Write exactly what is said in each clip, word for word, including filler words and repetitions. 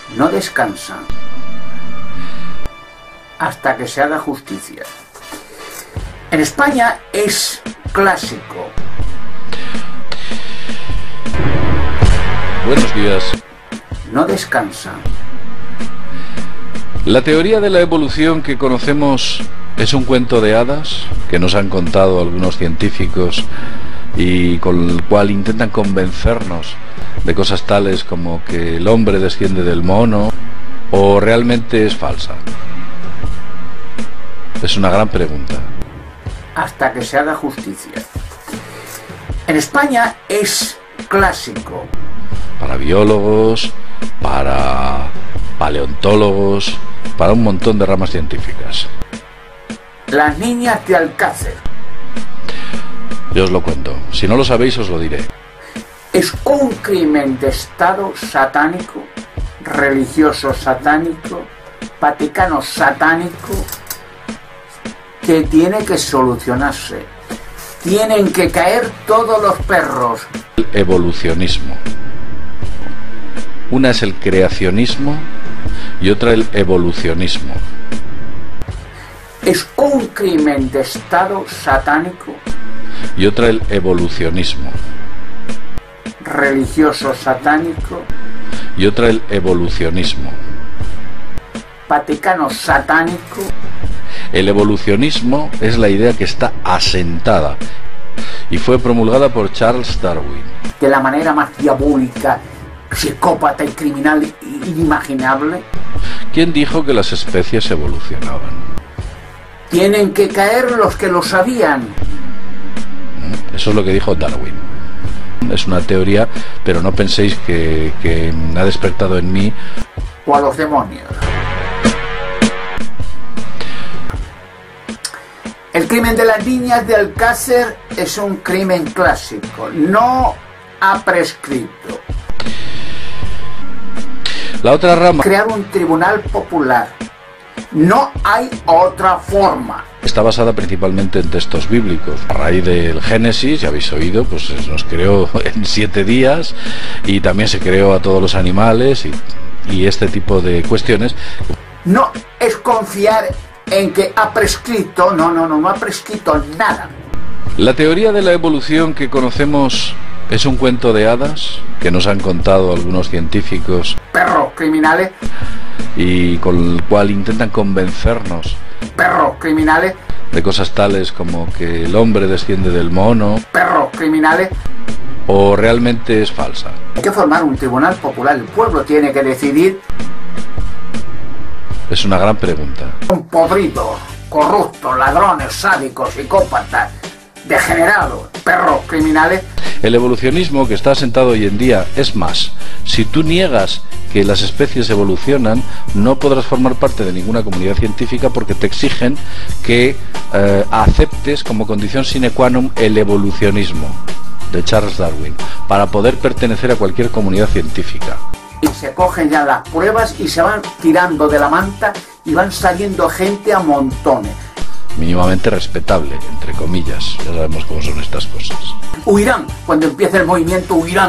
no descansa hasta que se haga justicia. En España es clásico. Buenos días. No descansa. La teoría de la evolución que conocemos es un cuento de hadas que nos han contado algunos científicos y con el cual intentan convencernos de cosas tales como que el hombre desciende del mono, o realmente es falsa. Es una gran pregunta. Hasta que se haga justicia. En España es clásico. Para biólogos, para paleontólogos, para un montón de ramas científicas. Las niñas de Alcácer. Yo os lo cuento. Si no lo sabéis, os lo diré. Es un crimen de Estado satánico, religioso satánico, vaticano satánico, que tiene que solucionarse. Tienen que caer todos los perros. El evolucionismo. Una es el creacionismo y otra el evolucionismo. Es un crimen de Estado satánico. Y otra el evolucionismo. Religioso satánico. Y otra el evolucionismo. Vaticano satánico. El evolucionismo es la idea que está asentada y fue promulgada por Charles Darwin. De la manera más diabólica, psicópata y criminal inimaginable. ¿Quién dijo que las especies evolucionaban? Tienen que caer los que lo sabían. Eso es lo que dijo Darwin. Es una teoría, pero no penséis que, que ha despertado en mí o a los demonios. El crimen de las niñas de Alcácer es un crimen clásico. No ha prescrito. La otra rama. Crear un tribunal popular. No hay otra forma. Está basada principalmente en textos bíblicos. A raíz del Génesis, ya habéis oído, pues se nos creó en siete días y también se creó a todos los animales y, y este tipo de cuestiones. No es confiar en que ha prescrito, no, no, no, no ha prescrito nada. La teoría de la evolución que conocemos es un cuento de hadas que nos han contado algunos científicos. Perros criminales. Y con el cual intentan convencernos. Perros criminales. De cosas tales como que el hombre desciende del mono. Perros criminales. O realmente es falsa. Hay que formar un tribunal popular. El pueblo tiene que decidir. Es una gran pregunta. Un podrido, corruptos, ladrones, sádicos, psicópatas, degenerados, perros criminales. El evolucionismo que está asentado hoy en día es más. Si tú niegas que las especies evolucionan, no podrás formar parte de ninguna comunidad científica porque te exigen que eh, aceptes como condición sine qua non el evolucionismo de Charles Darwin para poder pertenecer a cualquier comunidad científica. Y se cogen ya las pruebas y se van tirando de la manta y van saliendo gente a montones. Mínimamente respetable, entre comillas. Ya sabemos cómo son estas cosas. Huirán, cuando empiece el movimiento huirán.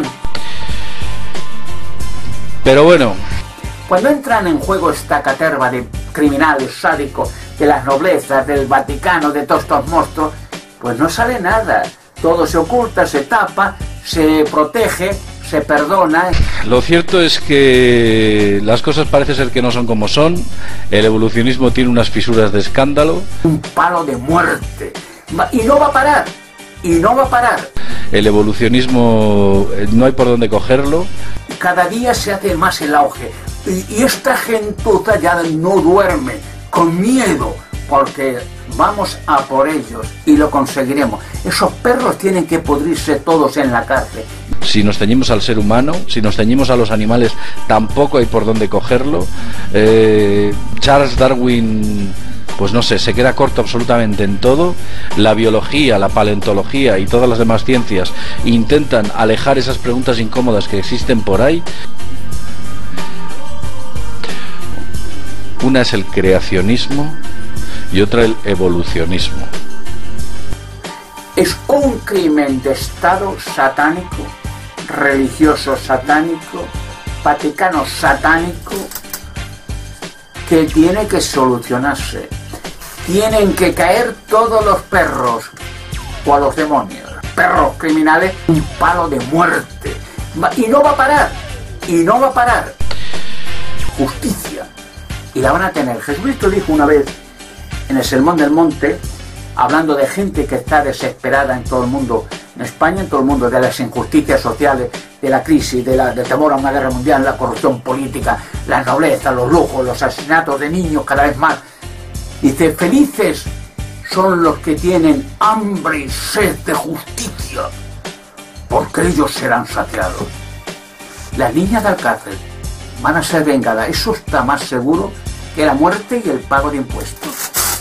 Pero bueno. Cuando entran en juego esta caterva de criminales sádicos, de las noblezas, del Vaticano, de todos estos monstruos, pues no sale nada. Todo se oculta, se tapa, se protege, se perdona. Lo cierto es que las cosas parece ser que no son como son. El evolucionismo tiene unas fisuras de escándalo. Un palo de muerte. Y no va a parar. Y no va a parar. El evolucionismo no hay por dónde cogerlo. Cada día se hace más el auge. Y, y esta gentuza ya no duerme, con miedo, porque vamos a por ellos y lo conseguiremos. Esos perros tienen que pudrirse todos en la cárcel. Si nos ceñimos al ser humano, si nos ceñimos a los animales, tampoco hay por dónde cogerlo. Eh, Charles Darwin, pues no sé, se queda corto absolutamente en todo. La biología, la paleontología y todas las demás ciencias intentan alejar esas preguntas incómodas que existen por ahí. Una es el creacionismo y otra el evolucionismo. Es un crimen de Estado satánico, religioso satánico, Vaticano satánico que tiene que solucionarse. Tienen que caer todos los perros o a los demonios, perros criminales, un palo de muerte. Y no va a parar, y no va a parar. Justicia. Y la van a tener. Jesucristo dijo una vez en el Sermón del Monte, hablando de gente que está desesperada en todo el mundo, en España, en todo el mundo, de las injusticias sociales, de la crisis, de la, del temor a una guerra mundial, la corrupción política, la nobleza, los lujos, los asesinatos de niños cada vez más. Dice, felices son los que tienen hambre y sed de justicia, porque ellos serán saciados. Las niñas de Alcácer van a ser vengadas, eso está más seguro que la muerte y el pago de impuestos.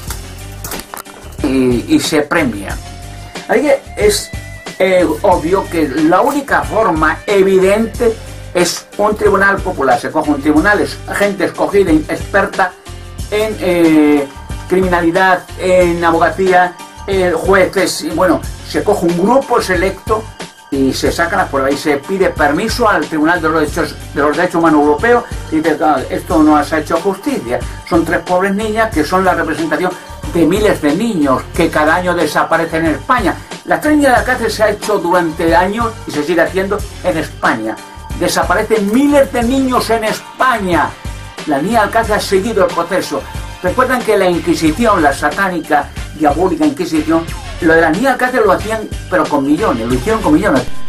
Y, y se premia. Así que es eh, obvio que la única forma evidente es un tribunal popular. Se coge un tribunal, es gente escogida, experta en eh, criminalidad, en abogacía, eh, jueces, y bueno, se coge un grupo selecto y se sacan las pruebas y se pide permiso al Tribunal de los Derechos, de los Derechos Humanos Europeo y dice, ah, esto no has hecho justicia. Son tres pobres niñas que son la representación de miles de niños que cada año desaparecen en España. La tres niñas de Alcácer se ha hecho durante años y se sigue haciendo en España. Desaparecen miles de niños en España. La niña de Alcácer ha seguido el proceso. Recuerdan que la Inquisición, la satánica, diabólica Inquisición, lo de la niña de Alcácer lo hacían pero con millones, lo hicieron con millones.